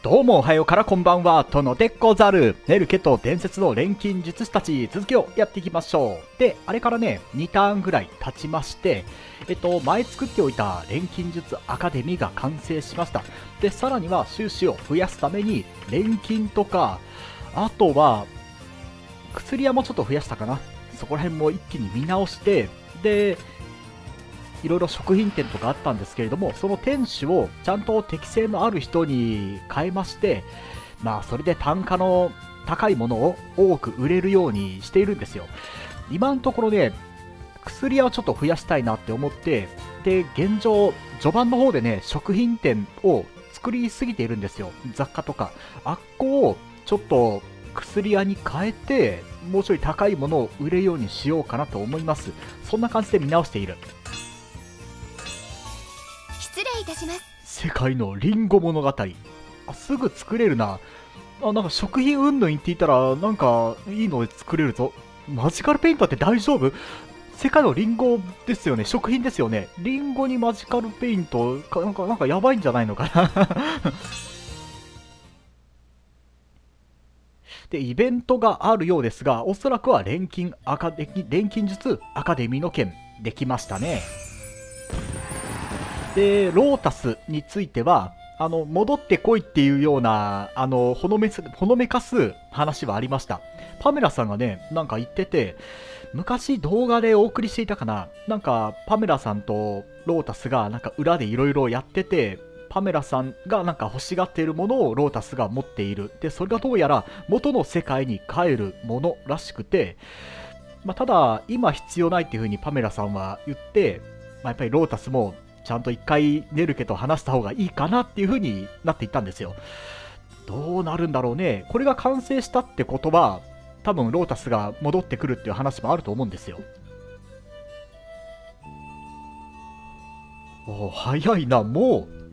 どうもおはようからこんばんは、とのでござる。ネルケと伝説の錬金術師たち、続きをやっていきましょう。で、あれからね、2ターンぐらい経ちまして、前作っておいた錬金術アカデミーが完成しました。で、さらには収支を増やすために、錬金とか、あとは、薬屋もちょっと増やしたかな。そこら辺も一気に見直して、で、いろいろ食品店とかあったんですけれども、その店主をちゃんと適性のある人に変えまして、まあそれで単価の高いものを多く売れるようにしているんですよ。今のところね、薬屋をちょっと増やしたいなって思って、で、現状、序盤の方でね、食品店を作りすぎているんですよ。雑貨とか。あっこをちょっと薬屋に変えて、もうちょい高いものを売れるようにしようかなと思います。そんな感じで見直している。 失礼いたします。 世界のリンゴ物語。あ、すぐ作れるな。あ、なんか食品云々言っていたら、なんかいいので作れるぞ。マジカルペイントって大丈夫？世界のリンゴですよね。食品ですよね。リンゴにマジカルペイント、なんかやばいんじゃないのかな。で、イベントがあるようですが、おそらくは錬金術アカデミーの件、できましたね。で、ロータスについては、戻ってこいっていうような、ほのめかす話はありました。パメラさんがね、なんか言ってて、昔動画でお送りしていたかな、なんか、パメラさんとロータスが、なんか裏でいろいろやってて、パメラさんがなんか欲しがっているものをロータスが持っている。で、それがどうやら元の世界に帰るものらしくて、まあ、ただ、今必要ないっていう風にパメラさんは言って、まあ、やっぱりロータスも、ちゃんと一回ネルケと話した方がいいかなっていう風になっていったんですよ。どうなるんだろうね。これが完成したってことは、多分ロータスが戻ってくるっていう話もあると思うんですよ。お、早いな、もう。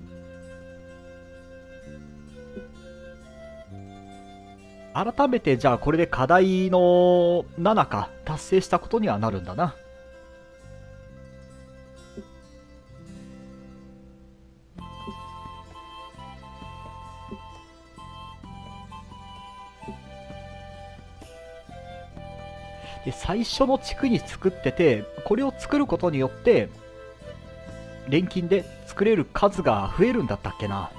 改めてじゃあこれで課題の7か達成したことにはなるんだな。で、最初の地区に作ってて、これを作ることによって錬金で作れる数が増えるんだったっけな。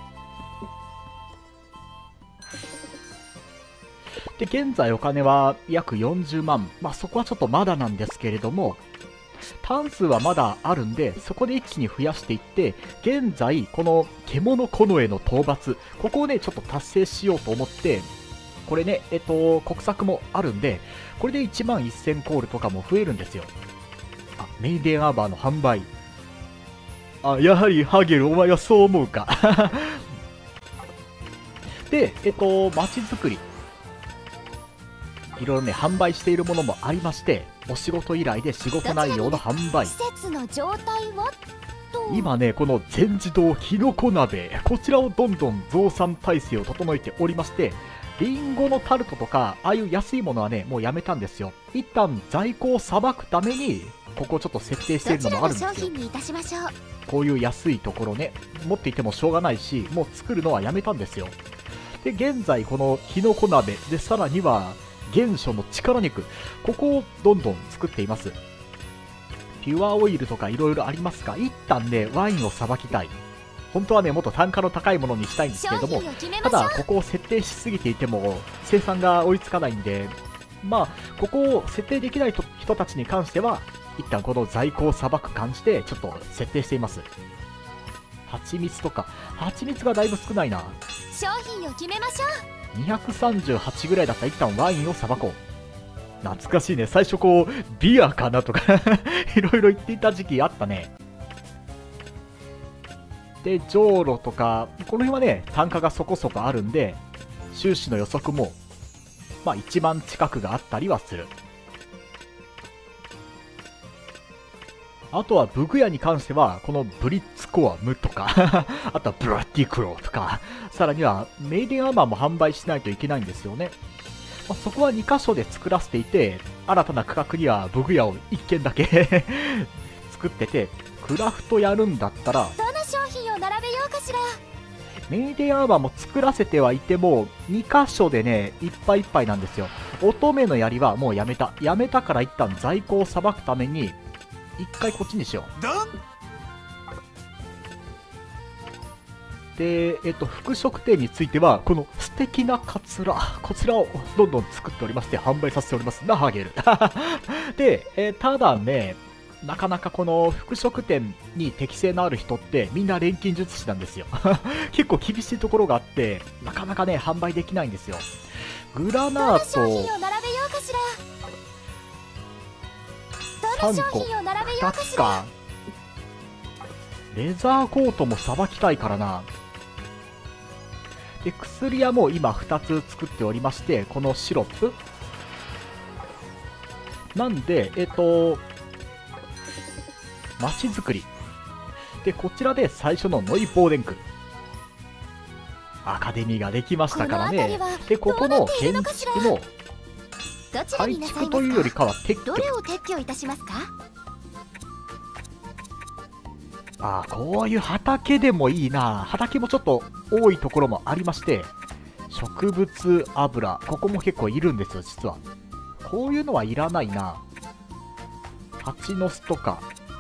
で、現在お金は約40万。まあそこはちょっとまだなんですけれども、ターン数はまだあるんで、そこで一気に増やしていって、現在この獣近衛の討伐、ここをね、ちょっと達成しようと思って、これね、国策もあるんで、これで1万1000コールとかも増えるんですよ。あ、メイデンアーバーの販売。あ、やはりハゲル、お前はそう思うか。で、街づくり。いろいろね、販売しているものもありまして、お仕事依頼で仕事内容の販売。 施設の状態は今ね、この全自動キノコ鍋、こちらをどんどん増産体制を整えておりまして、リンゴのタルトとか、ああいう安いものはね、もうやめたんですよ。一旦在庫をさばくために、ここをちょっと設定しているのもあるんですよ。こういう安いところね、持っていてもしょうがないし、もう作るのはやめたんですよ。で、現在このキノコ鍋で、さらには原初の力肉、ここをどんどん作っています。ピュアオイルとかいろいろありますが、一旦ね、ワインをさばきたい。本当はね、もっと単価の高いものにしたいんですけれども、ただ、ここを設定しすぎていても、生産が追いつかないんで、まあ、ここを設定できない人たちに関しては、一旦この在庫をさばく感じで、ちょっと設定しています。蜂蜜とか、蜂蜜がだいぶ少ないな。 商品を決めましょう。238ぐらいだったら一旦ワインをさばこう。懐かしいね。最初こう、ビアかなとかいろいろ言っていた時期あったね。で、じょうろとか、この辺はね、単価がそこそこあるんで、収支の予測も、まあ1万近くがあったりはする。あとは武具屋に関しては、このブリッツコアムとか、あとはブラッディクローとか、さらにはメイデンアーマーも販売しないといけないんですよね。まあ、そこは2箇所で作らせていて、新たな区画には武具屋を1軒だけ作ってて、クラフトやるんだったら、 う。どの商品を並べようかしら。 メイデンアーマーも作らせてはいても、2箇所でね、いっぱいいっぱいなんですよ。乙女の槍はもうやめた。やめたから一旦在庫をさばくために、一回こっちにしよう。で、服飾店については、この素敵なカツラ、こちらをどんどん作っておりまして、販売させておりますな、ハゲル。で、ただね、なかなかこの服飾店に適性のある人ってみんな錬金術師なんですよ。結構厳しいところがあって、なかなかね、販売できないんですよ。グラナートどの商品を並べようかしら。どの商品を並べよう 2 かしら。 つか。レザーコートもさばきたいからな。で、薬屋も今2つ作っておりまして、このシロップなんで、街づくりで、こちらで最初のノイボーデンクアカデミーができましたからね。で、ここの建築の改築というよりかは撤去。 どれを撤去いたしますか。 ああ、こういう畑でもいいな。畑もちょっと多いところもありまして、植物油、ここも結構いるんですよ、実は。こういうのはいらないな。蜂の巣とか、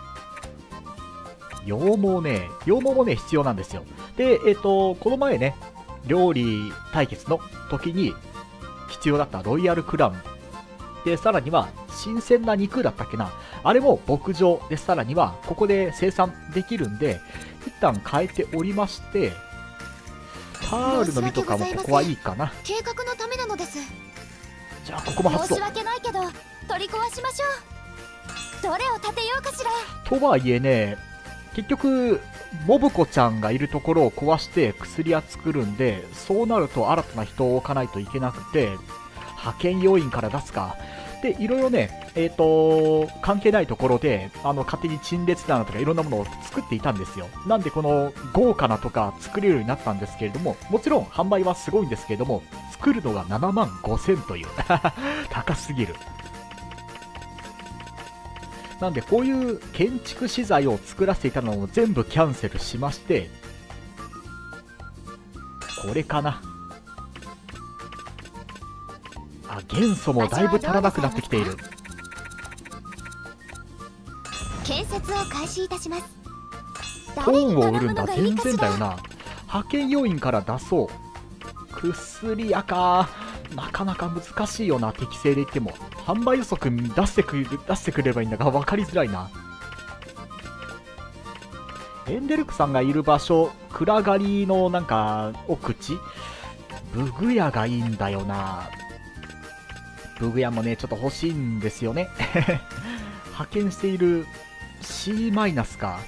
羊毛ね、羊毛もね、必要なんですよ。で、この前ね、料理対決の時に必要だったロイヤルクラウン。で、さらには、新鮮な肉だったっけな。あれも牧場で、さらには、ここで生産できるんで、一旦変えておりまして、タールの実とかもここはいいかな。 計画のためなのです。 じゃあ、ここも発動。 申し訳ないけど、取り壊しましょう。どれを建てようかしら。 とはいえね、結局、モブコちゃんがいるところを壊して薬屋作るんで、そうなると新たな人を置かないといけなくて、派遣要員から出すか。で、いろいろね、関係ないところで、勝手に陳列棚とかいろんなものを作っていたんですよ。なんで、この豪華なとか作れるようになったんですけれども、もちろん販売はすごいんですけれども、作るのが7万5000という、高すぎる。なんで、こういう建築資材を作らせていたのを全部キャンセルしまして、これかな。あ、元素もだいぶ足らなくなってきている。 建設を開始いたします。 本を売るんだ。全然だよな。派遣要員から出そう。薬屋か。なかなか難しいよな、適正で言っても。販売予測出してくればいいんだが分かりづらいな。エンデルクさんがいる場所、暗がりのなんか奥地、ブグ屋がいいんだよな。ブグ屋もね、ちょっと欲しいんですよね。派遣している C マイナスか。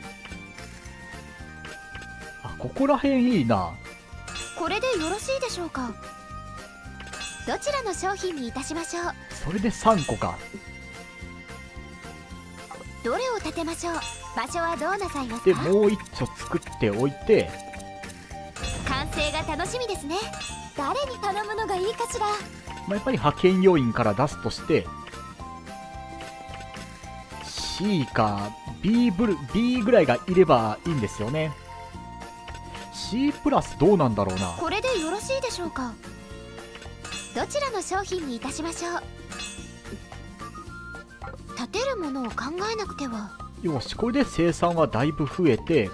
あ、ここら辺いいな。 これでよろしいでしょうか。どちらの商品にいたしましょう。 それで3個か。 どれを建てましょう。場所はどうなさいますか。 で、もう一丁作っておいて、 完成が楽しみですね。誰に頼むのがいいかしら。 やっぱり派遣要員から出すとして、C か B ぐらいがいればいいんですよね。C プラスどうなんだろうな。 これでよろしいでしょうか。どちらの商品にいたしましょう。建てるものを考えなくては。 よし、これで生産はだいぶ増えて、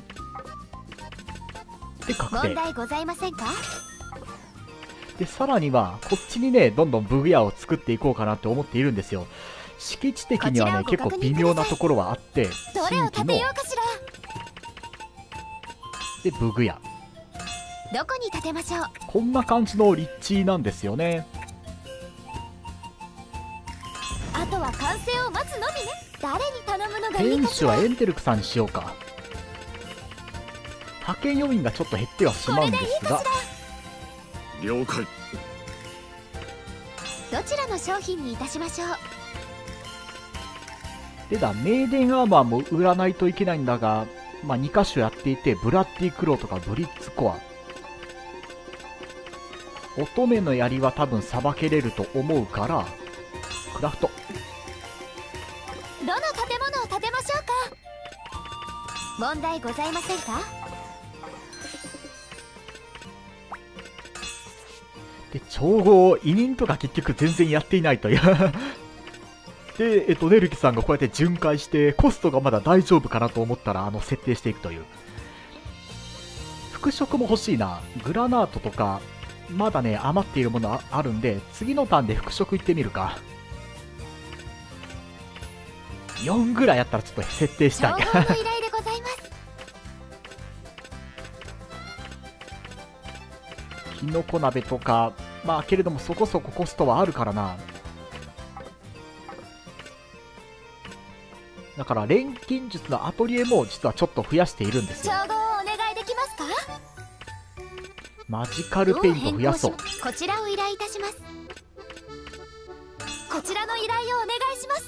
で、確定。 問題ございませんか。 で、さらには、こっちにね、どんどんブグ屋を作っていこうかなって思っているんですよ。敷地的にはね、結構微妙なところはあって、 どれを建てようかしら。 で、ブグ屋。 どこに建てましょう。 こんな感じの立地なんですよね。 あとは完成を待つのみね。誰に頼むのがいい店主かしら。 はエンテルクさんにしようか。派遣要員がちょっと減ってはしまうんですが、 了解。 どちらの商品にいたしましょう。 でだ、メイデンアーマーも売らないといけないんだが、まあ、2箇所やっていて、ブラッディクローとかブリッツコア。乙女の槍は多分さばけれると思うから、クラフト。 どの建物を建てましょうか。問題ございませんか。 で、調合、委任とか結局全然やっていないというで、ネルキさんがこうやって巡回して、コストがまだ大丈夫かなと思ったら、設定していくという。服飾も欲しいな。グラナートとか、まだね、余っているものあるんで、次のターンで服飾行ってみるか。4ぐらいあったらちょっと設定したい。 情報の依頼でございます。 キノコ鍋とか、まあけれどもそこそこコストはあるからな。だから錬金術のアトリエも実はちょっと増やしているんですよ。 調合をお願いできますか？ マジカルペイント増やそう。 こちらを依頼いたします。こちらの依頼をお願いします。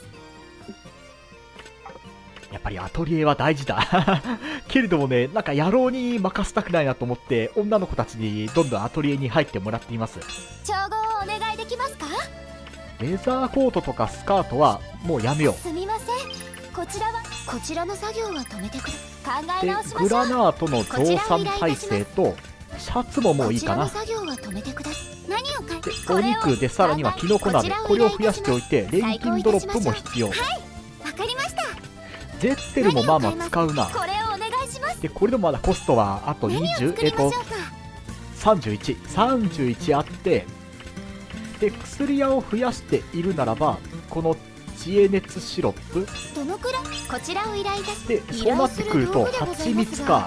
やっぱりアトリエは大事だけれどもね、なんか野郎に任せたくないなと思って女の子たちにどんどんアトリエに入ってもらっています。 調合をお願いできますか？ レザーコートとかスカートはもうやめよう。 すみません、こちらの作業は止めてくれ。考えで直しましょう。 グラナートの増産体制とシャツももういいかな。 こちらの作業は止めてください。何を買いでお肉でさらにはキノコ鍋、これを増やしておいて錬金ドロップも必要。 わかりました。 ゼッテルもまあまあ使うな。 これをお願いします。 でこれでもまだコストはあと何を 20 作りましょうか。 31あって、で薬屋を増やしているならばこの知恵熱シロップどのくらいこちらを依頼いたしで、そうなってくると蜂蜜か。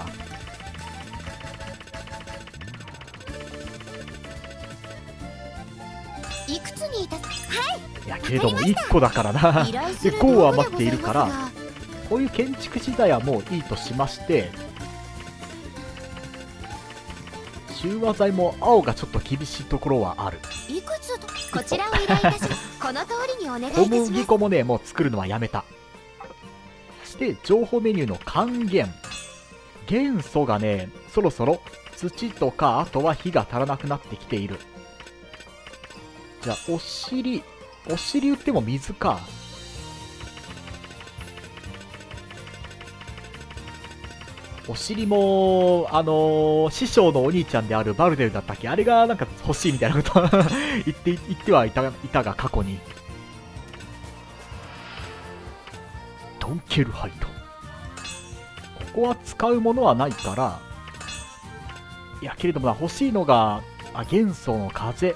いくつにいた。はい。 いやけれども1個だからなで5は余っているから、こういう建築資材はもういいとしまして、中和剤も青がちょっと厳しいところはある。 いくつとこちらを依頼いたします。この通りにお願いいた小します。 麦粉もねもう作るのはやめた。で情報メニューの還元、元素がねそろそろ土とか、あとは火が足らなくなってきている。じゃあお尻売っても水か。お尻も師匠のお兄ちゃんであるバルデルだったっけ、あれがなんか欲しいみたいなこと言ってはいたが過去に。ドンケルハイト、ここは使うものはないから、いやけれども欲しいのが元素の風。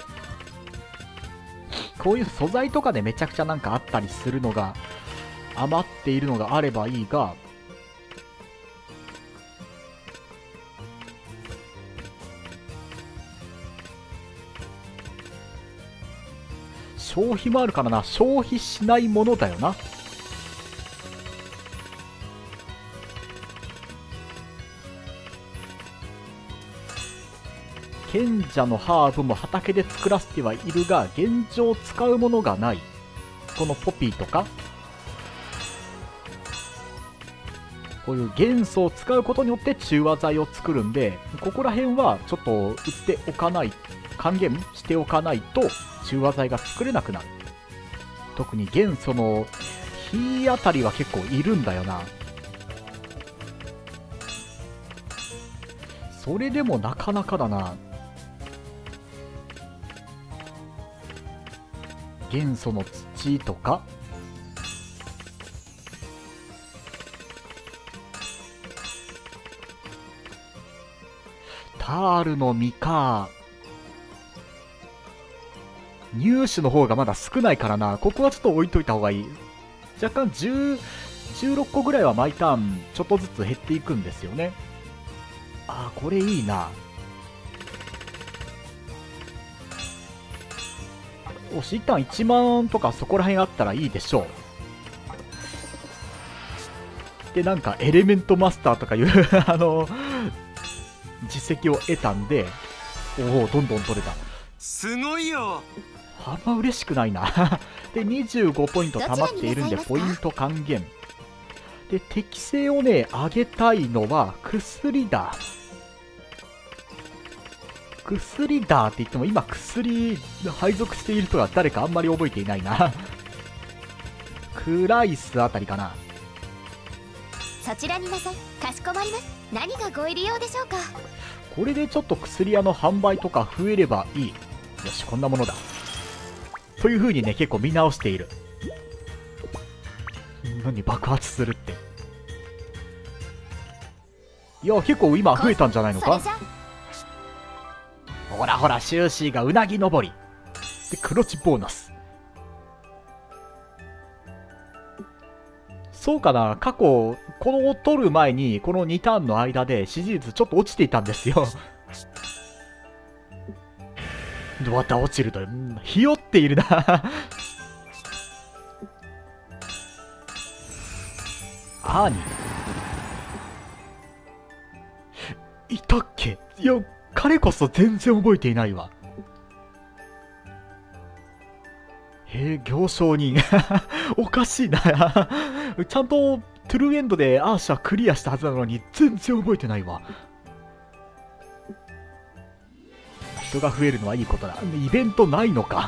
こういう素材とかでめちゃくちゃなんかあったりするのが、余っているのがあればいいが、消費もあるからな。消費しないものだよな。賢者のハーブも畑で作らせてはいるが、現状使うものがない。このポピーとかこういう元素を使うことによって中和剤を作るんで、ここら辺はちょっと売っておかない、還元しておかないと中和剤が作れなくなる。特に元素の火あたりは結構いるんだよな。それでもなかなかだな。元素の土とかタールの実か。入手の方がまだ少ないからな。ここはちょっと置いといた方がいい。若干16個ぐらいは毎ターンちょっとずつ減っていくんですよね。ああ、これいいな。おし、一旦1万とかそこら辺あったらいいでしょう。で、なんかエレメントマスターとかいう実績を得たんで、おお、どんどん取れた。 すごいよ。 あんま嬉しくないなで、25ポイント溜まっているんで、ポイント還元。で、適性をね、上げたいのは、薬だ。薬だって言っても、今薬配属している人が誰かあんまり覚えていないなクライスあたりかな。 そちらになさい。かしこまります。何がご入り用でしょうか。 これでちょっと薬屋の販売とか増えればいい。 よし、こんなものだ。という風にね、結構見直している。何爆発するって。いや、結構今増えたんじゃないのか。ほらほら、シューシーがうなぎ登りで黒地ボーナス。そうかな、過去このを取る前にこの2ターンの間で支持率ちょっと落ちていたんですよ。また落ちると、ひよっているな。アーニーいたっけ。いや、彼こそ全然覚えていないわ。行商人。おかしいな。ちゃんとトゥルーエンドでアーシャクリアしたはずなのに全然覚えてないわ。人が増えるのはいいことだ。イベントないのか。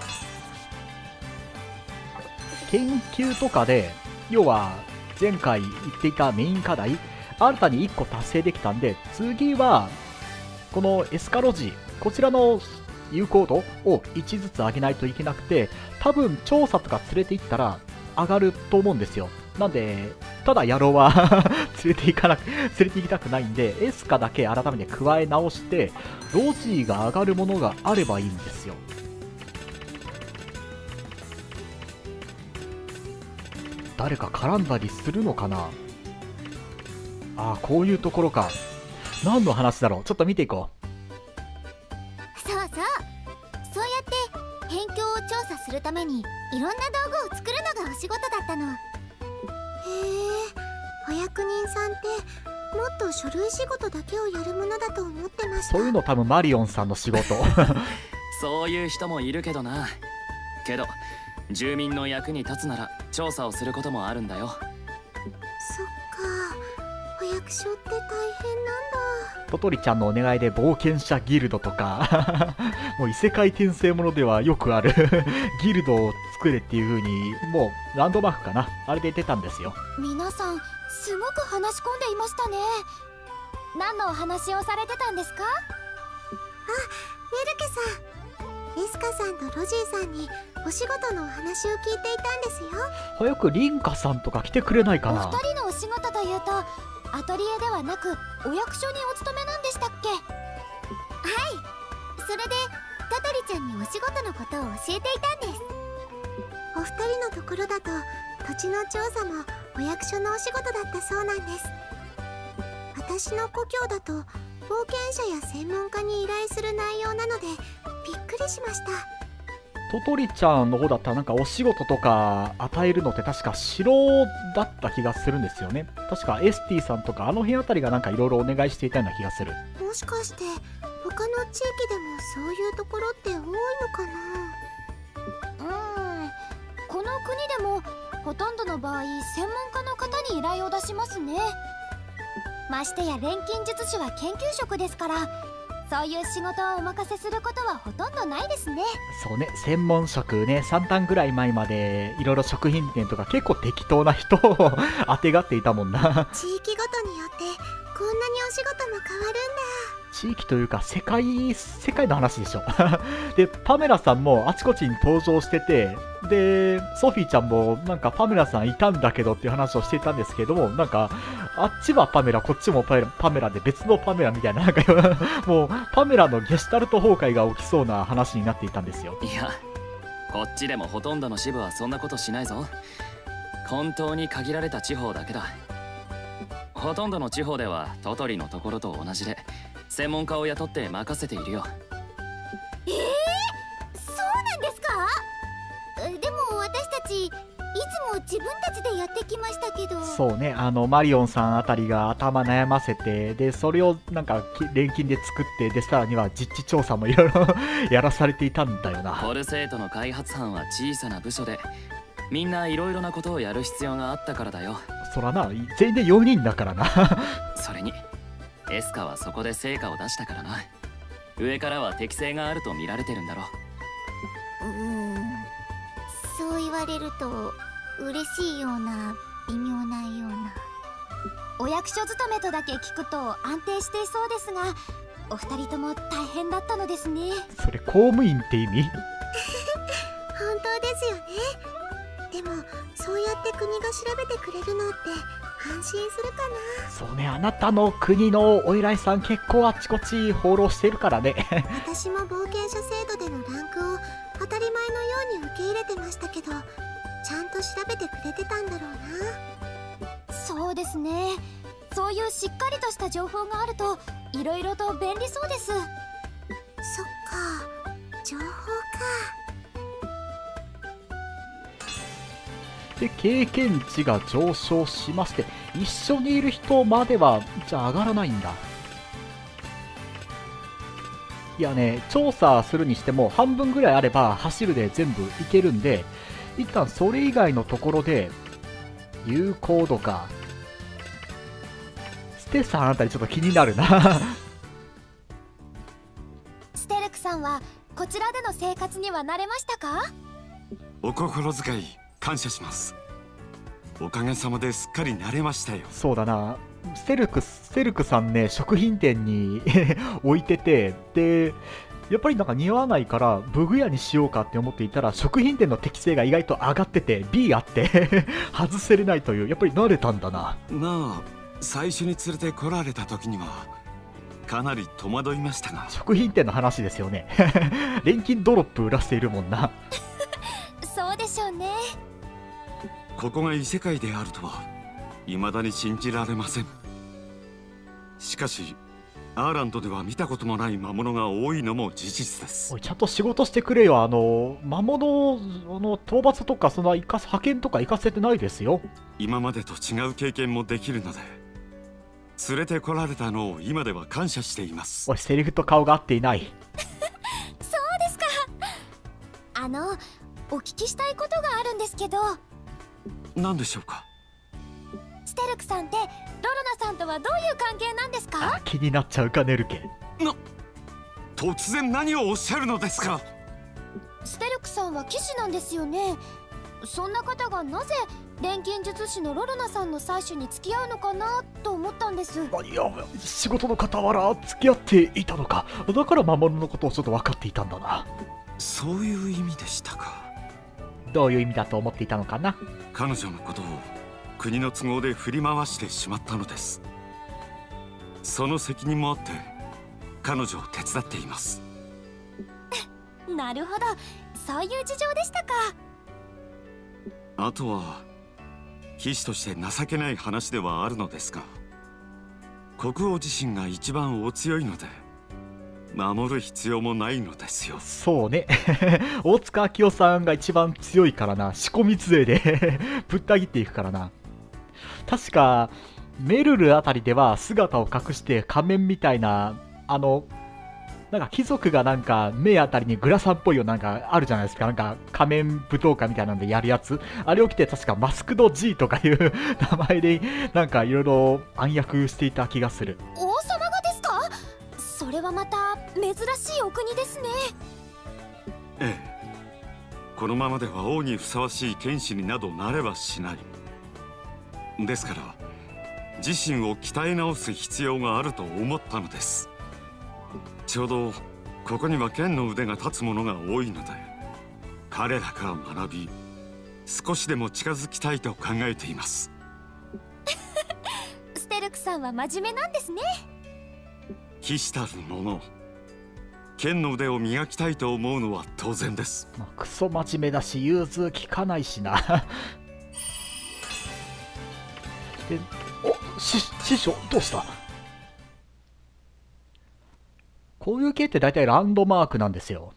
研究とかで、要は前回言っていたメイン課題、新たに1個達成できたんで、次はこのエスカロジー、こちらの有効度を1ずつ上げないといけなくて、多分調査とか連れて行ったら上がると思うんですよ。なんで、ただ野郎は連れて行きたくないんで、エスカだけ改めて加え直して、ロジーが上がるものがあればいいんですよ。誰か絡んだりするのかな。ああ、こういうところか。何の話だろう。ちょっと見ていこう。 そうそう、そうやって辺境を調査するためにいろんな道具を作るのがお仕事だったの。へえ、お役人さんってもっと書類仕事だけをやるものだと思ってました。 そういうの多分マリオンさんの仕事。 そういう人もいるけどな。けど住民の役に立つなら調査をすることもあるんだよ。 そっか、お役所って大変なんだ。 トトリちゃんのお願いで冒険者ギルドとかもう異世界転生ものではよくあるギルドを作れっていう風に、もうランドマークかな、あれで言ってたんですよ。 皆さんすごく話し込んでいましたね。何のお話をされてたんですか？あ、メルケさん、エスカさんとロジーさんにお仕事のお話を聞いていたんですよ。 早くリンカさんとか来てくれないかな。 お二人のお仕事というとアトリエではなくお役所にお勤めなんでしたっけ？はい、それでトトリちゃんにお仕事のことを教えていたんです。お二人のところだと土地の調査もお役所のお仕事だったそうなんです。私の故郷だと冒険者や専門家に依頼する内容なのでびっくりしました。 トトリちゃんの方だったらなんかお仕事とか与えるのって確か城だった気がするんですよね。確かエスティさんとかあの辺あたりがなんかいろいろお願いしていたような気がする。 もしかして他の地域でもそういうところって多いのかな。この国でもほとんどの場合専門家の方に依頼を出しますね。ましてや錬金術師は研究職ですから、そういう仕事をお任せすることはほとんどないですね。 そうね、専門職ね、3単ぐらい前までいろいろ食品店とか結構適当な人をあてがっていたもんな。 地域ごとによってこんなにお仕事も変わるんだ。 地域というか世界の話でしょ。でパメラさんもあちこちに登場してて、でソフィーちゃんもなんかパメラさんいたんだけどっていう話をしていたんですけども、なんかあっちはパメラこっちもパメラで別のパメラみたいな、なんかもうパメラのゲシュタルト崩壊が起きそうな話になっていたんですよ。 いや、こっちでもほとんどの支部はそんなことしないぞ。本当に限られた地方だけだ。ほとんどの地方ではトトリのところと同じで専門家を雇って任せているよ。 そうなんですか？でも私たちいつも自分たちでやってきましたけど。 そうね、マリオンさんあたりが頭悩ませて、でそれをなんか錬金で作って、でさらには実地調査もいろいろやらされていたんだよな。 ポルセートの開発班は小さな部署でみんないろいろなことをやる必要があったからだよ。 そらな、全員で4人だからな。 それにエスカはそこで成果を出したからな。上からは適性があると見られてるんだろう。 そう言われると嬉しいような微妙なような。お役所勤めとだけ聞くと安定していそうですが、 お二人とも大変だったのですね。 それ公務員って意味？ 本当ですよね。でもそうやって国が調べてくれるのって安心するかな。 そうね、あなたの国のお偉いさん結構あちこち放浪してるからね。 私も冒険者制度でのランクを当たり前のように受け入れてましたけど、ちゃんと調べてくれてたんだろうな。 そうですね。そういうしっかりとした情報があるといろいろと便利そうです。 そっか、情報か。 で、経験値が上昇しまして、一緒にいる人まではじゃあ上がらないんだ。いやね、調査するにしても半分ぐらいあれば走るで全部いけるんで、一旦それ以外のところで有効度か。ステさんあたりちょっと気になるな。 ステルクさんはこちらでの生活には慣れましたか？ お心遣い感謝します。おかげさまですっかり慣れましたよ。 そうだな、ステルクさんね、食品店に置いてて、で、やっぱりなんか似合わないからブグ屋にしようかって思っていたら、食品店の適性が意外と上がってて B あって外せれないという、やっぱり慣れたんだな。 まあ最初に連れてこられた時にはかなり戸惑いましたが。 食品店の話ですよね。錬金ドロップ売らせているもんな。 そうでしょうね。 ここが異世界であるとは未だに信じられません。しかしアーランドでは見たこともない魔物が多いのも事実です。 おい、ちゃんと仕事してくれよ。魔物討伐とかその派遣とか行かせてないですよ。 今までと違う経験もできるので、連れてこられたのを今では感謝しています。 おい、セリフと顔が合っていない。 そうですか。お聞きしたいことがあるんですけど、 何でしょうか？ ステルクさんってロルナさんとはどういう関係なんですか？ あ、気になっちゃうかネルケ。 突然何をおっしゃるのですか？ ステルクさんは騎士なんですよね。そんな方がなぜ錬金術師のロルナさんの採取に付き合うのかなと思ったんです。 いや、仕事の傍ら付き合っていたのか。だから魔物のことをちょっと分かっていたんだな。 そういう意味でしたか。 どういう意味だと思っていたのかな。 彼女のことを国の都合で振り回してしまったのです。その責任もあって彼女を手伝っています。 なるほど、そういう事情でしたか。 あとは騎士として情けない話ではあるのですが、国王自身が一番お強いので守る必要もないのですよ。 そうね。大塚明夫さんが一番強いからな。仕込み杖でぶった切っていくからな。確かメルルあたりでは姿を隠して仮面みたいな、なんか貴族がなんか目あたりにグラサンっぽいよなんかあるじゃないですか。なんか仮面舞踏家みたいなのでやるやつ。あれを着て確かマスクド G とかいう名前でなんかいろいろ暗躍していた気がする。 王様がですか？それはまた珍しいお国ですね。 ええ、このままでは王にふさわしい剣士になどなれはしない。ですから自身を鍛え直す必要があると思ったのです。ちょうどここには剣の腕が立つ者が多いので、彼らから学び少しでも近づきたいと考えています。 ステルクさんは真面目なんですね。 騎士たる者、剣の腕を磨きたいと思うのは当然です。 まあ、クソ真面目だし融通きかないしな。で、師匠どうした？こういう系って大体ランドマークなんですよ。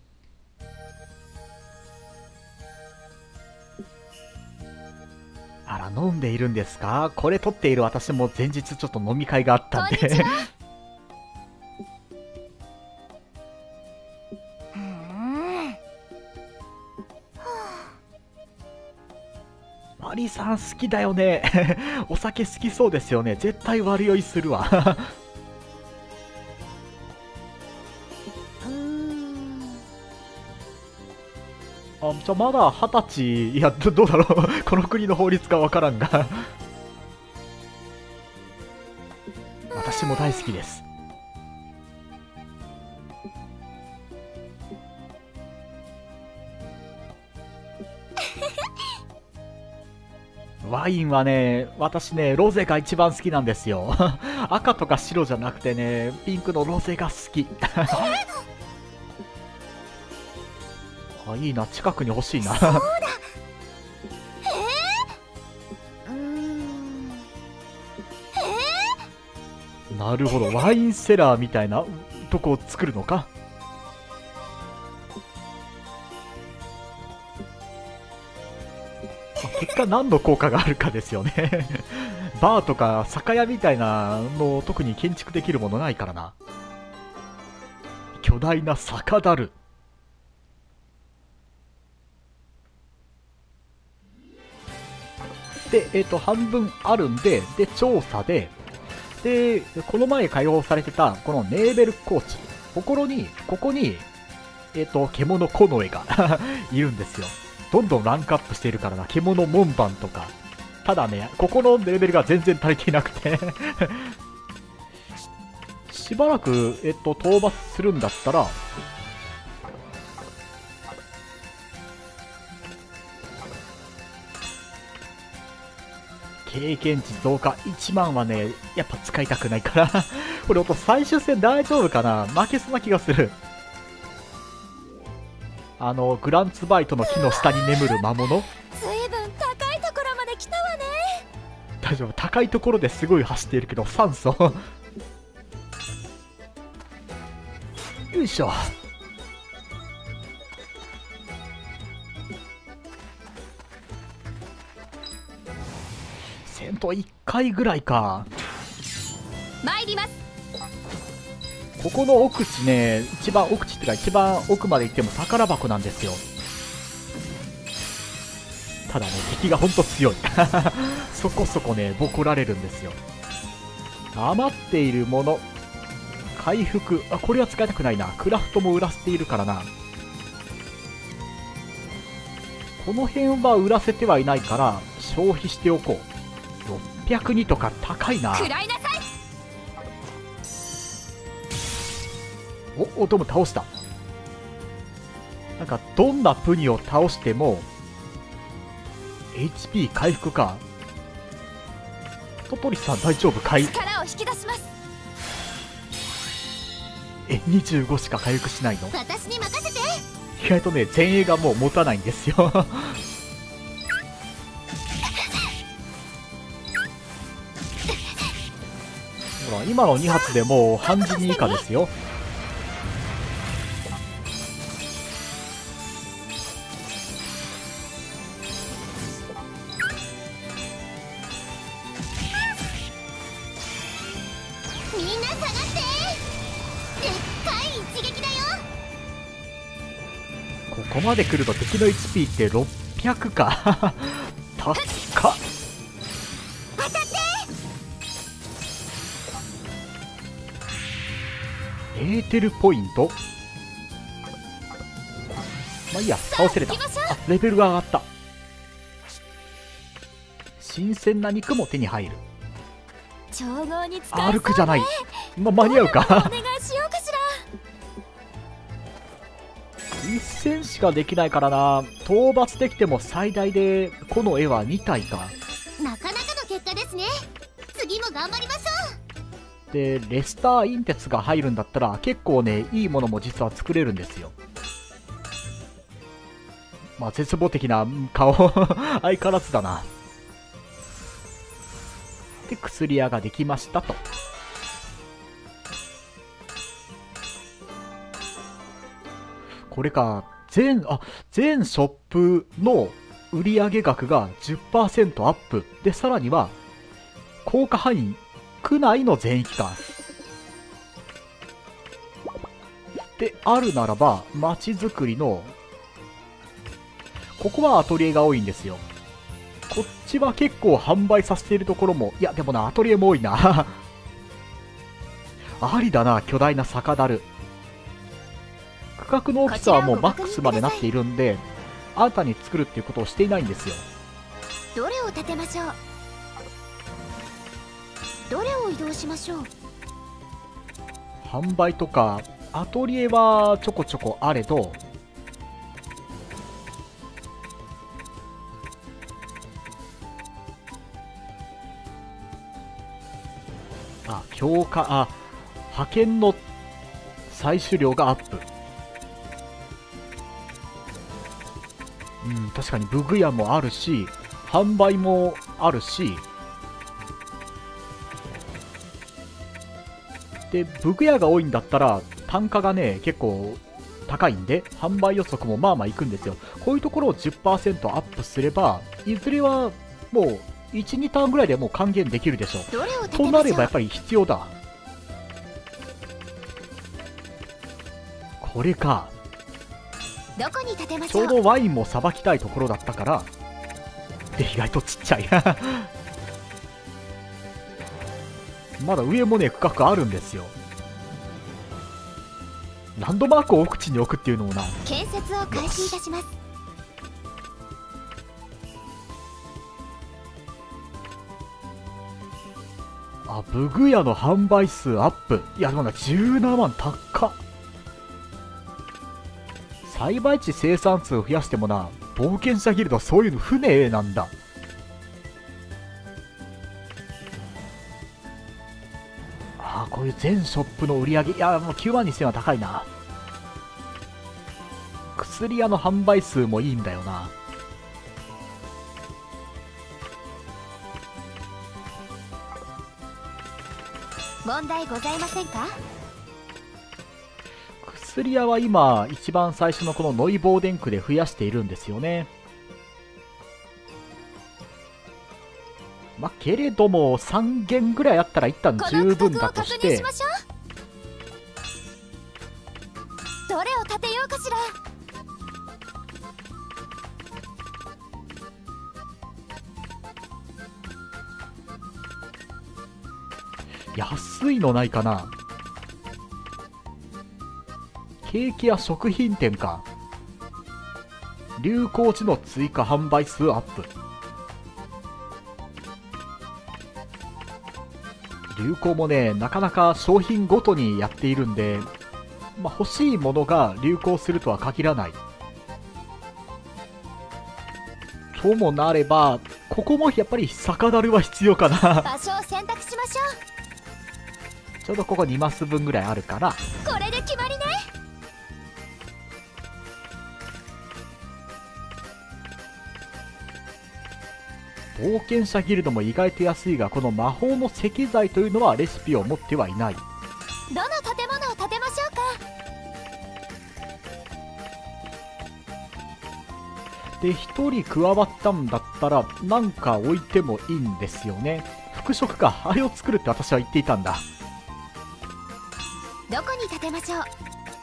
あら、飲んでいるんですか？これ撮っている私も前日ちょっと飲み会があったんで。マリさん好きだよね。お酒好きそうですよね。絶対悪酔いするわ。じゃあまだ20歳、いや、どうだろう。この国の法律かわからんが。私も大好きです。 ワインはね、私ね、ロゼが一番好きなんですよ。赤とか白じゃなくてね、ピンクのロゼが好き。あ、いいな、近くに欲しいな。 そうだ。 なるほど、ワインセラーみたいなとこを作るのか。結果何の効果があるかですよね。バーとか酒屋みたいなの特に建築できるものないからな。巨大な酒樽。で、半分あるんで、で、調査で、で、この前解放されてた、このネーベルコーチ。ここに、獣コノエがいるんですよ。どんどんランクアップしているからな。獣門番とか。ただね、ここのレベルが全然足りていなくて。しばらく、討伐するんだったら、経験値増加1万はね、やっぱ使いたくないから。これ音最終戦大丈夫かな。負けそうな気がする。グランツバイトの木の下に眠る魔物。 ずいぶん高いところまで来たわね。 大丈夫、高いところですごい走っているけど酸素。よいしょ。戦闘1回ぐらいか。 参ります。 ここの奥地ね、一番奥地ってか一番奥まで行っても宝箱なんですよ。ただね、敵がほんと強い。そこそこね、ボコられるんですよ。余っているもの、回復、あ、これは使いたくないな。クラフトも売らせているからな。この辺は売らせてはいないから消費しておこう。602とか高いな。 食らいなさい。 お、でも倒した。なんかどんなプニを倒しても HP 回復か。トトリさん大丈夫かい。 力を引き出します。 25しか回復しないの。 私に任せて。 意外とね、前衛がもう持たないんですよ。ほら、今の2発でもう半死に以下ですよ。 みんな下がって。でっかい一撃だよ。 ここまで来ると敵の HP って600か。高っ。 当たって。 エーテルポイント。まあいいや、倒せれた。あ、レベルが上がった。新鮮な肉も手に入る。 調合に使えそうね。 歩くじゃない。間に合うか。 お願いしようかしら。 一戦しかできないからな。討伐できても最大でこの絵は2体か。 なかなかの結果ですね。次も頑張りましょう。 で、レスター隕鉄が入るんだったら結構ね、いいものも実は作れるんですよ。まあ絶望的な顔。相変わらずだな。で、薬屋ができましたと。これか、全ショップの売上額が 10% アップ。で、さらには、効果範囲、区内の全域か。で、あるならば、街づくりの、ここはアトリエが多いんですよ。こっちは結構販売させているところも、いや、でもな、アトリエも多いな。ありだな、巨大な酒樽。区画の大きさはもうマックスまでなっているんで、新たに作るっていうことをしていないんですよ。 どれを立てましょう。どれを移動しましょう。 販売とか、アトリエはちょこちょこあれど、 強化、派遣の採取量がアップ。確かに武具屋もあるし、販売もあるし、で、武具屋が多いんだったら、単価がね、結構高いんで、販売予測もまあまあいくんですよ。こういうところを 10% アップすれば、いずれはもう、1、2ターンぐらいでもう還元できるでしょう。 どれを立てとましょう。 なればやっぱり必要だ。これか。 どこに立てましちょうょう。 どワインもさばきたいところだったから、で、意外とちっちゃい。まだ上もね、区画あるんですよ。ランドマークを奥地に置くっていうのもな。 建設を開始いたします。 武具屋の販売数アップ。いや、でもな、17万高っ。栽培地生産数を増やしてもな、冒険者ギルドそういうの船なんだ。こういう全ショップの売り上げ、いや、もう9万2000は高いな。薬屋の販売数もいいんだよな。 問題ございませんか。 薬屋は今一番最初のこのノイボーデン区で増やしているんですよね。けれども3軒ぐらいあったら一旦十分だとして、 この区画を確認しましょう。どれを立てようかしら。 安いのないかな。ケーキや食品店か。流行時の追加販売数アップ。流行もね、なかなか商品ごとにやっているんで、欲しいものが流行するとは限らない。ともなれば、ここもやっぱり酒樽は必要かな。 場所を選択しましょちょうどここ2マス分ぐらいあるから、 う。これで決まりね。 冒険者ギルドも意外と安いが、この魔法の石材というのはレシピを持ってはいない。 どの建物を建てましょうか。 で、1人加わったんだったらなんか置いてもいいんですよね。服飾か、あれを作るって私は言っていたんだ。 どこに建てましょう。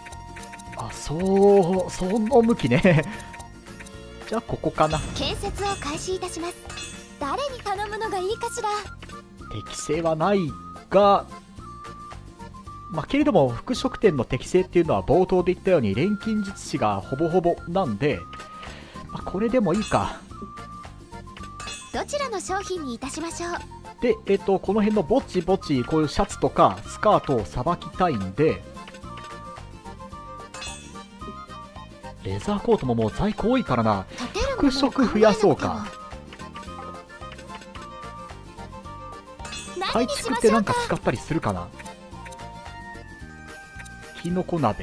その向きね。じゃあここかな。 建設を開始いたします。誰に頼むのがいいかしら。 適性はないが、けれども服飾店の適性っていうのは冒頭で言ったように錬金術師がほぼほぼなんで、これでもいいか。 どちらの商品にいたしましょう。 で、この辺のぼちぼちこういうシャツとかスカートをさばきたいんで、レザーコートももう在庫多いからな。服飾増やそうか。改築ってなんか使ったりするかな。きのこ鍋。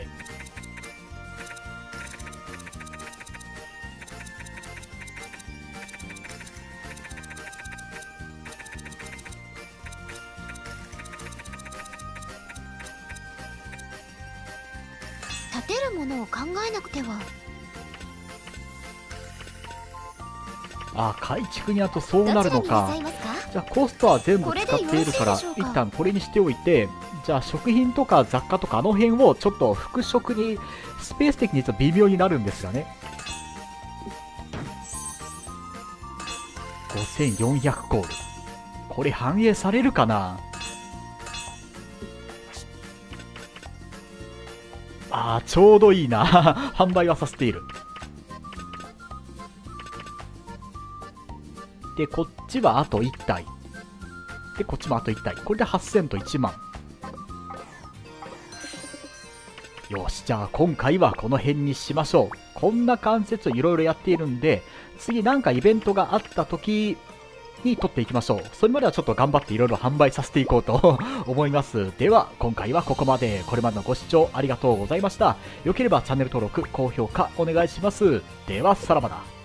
建てるものを考えなくては。 改築にあとそうなるのか。 どちらになさいますか。 じゃあコストは全部使っているからこれでよろしいでしょうか。 一旦これにしておいて、じゃあ食品とか雑貨とかあの辺をちょっと服飾にスペース的に実は微妙になるんですがね。5400ゴール、これ反映されるかな。ちょうどいいな。販売はさせている。で、こっちはあと1体。で、こっちもあと1体。これで8000と1万。よし、じゃあ今回はこの辺にしましょう。こんな関節をいろいろやっているんで、次なんかイベントがあった時に取っていきましょう。それまではちょっと頑張っていろいろ販売させていこうと思います。では、今回はここまで。これまでのご視聴ありがとうございました。よければチャンネル登録、高評価お願いします。では、さらばだ。